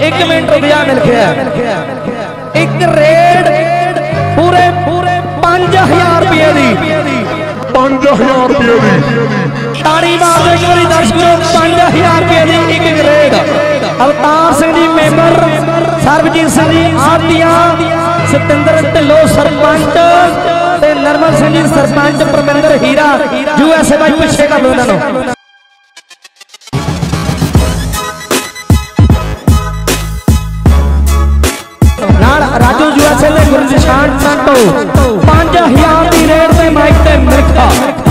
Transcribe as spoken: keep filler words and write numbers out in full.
एक मिनट रुक जा मिल गया एक रेड पूरे पूरे पांच हजार रुपये दी पांच हजार रुपये दी ताड़ी मार एक बारी दर्शकों पांच हजार रुपये दी एक रेड अवतार सिंह जी मेंबर सरबजीत सिंह जी आदिया सतिंदर ढिल्लो सरपंच नरमल सिंह जी सरपंच परमिंदर हीरा यूएसए भाई पिछे कर लो इन्होंने राजू यूएसए गुरनिशान संतो पांच हजार की रेट से माइक ते मिर्खा